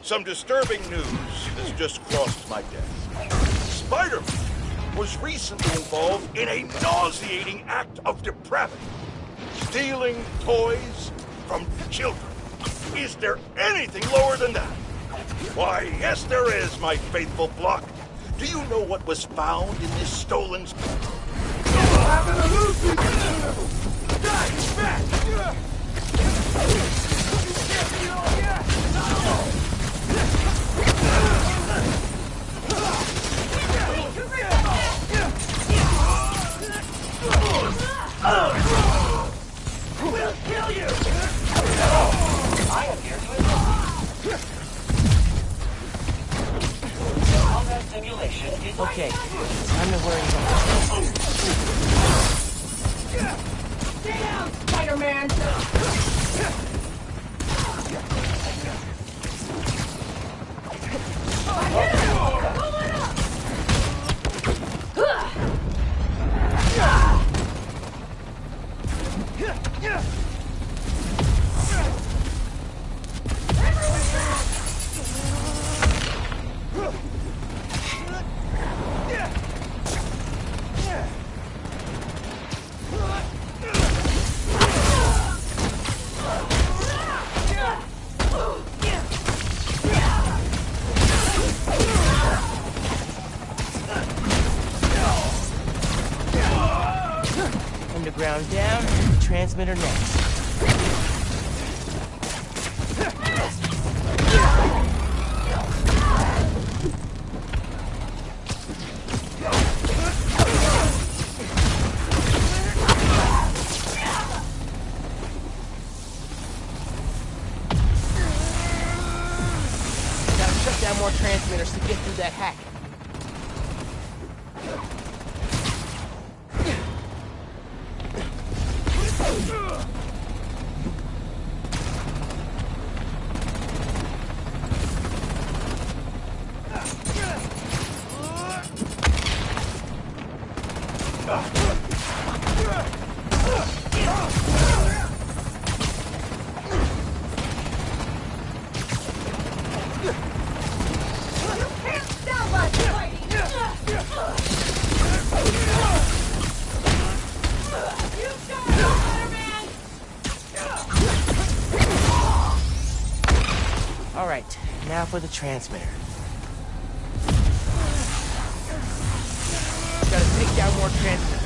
Some disturbing news has just crossed my desk. Spider-Man was recently involved in a nauseating act of depravity. Stealing toys from children. Is there anything lower than that? Why, yes there is, my faithful flock. Do you know what was found in this stolen... We'll kill you! I am here to assist. Combat simulation is okay. Time to worry about Stay down, Spider-Man! Underground down, transmitter next. Gotta shut down more transmitters to get through that hack. Alright, now for the transmitter. Gotta take down more transmitters.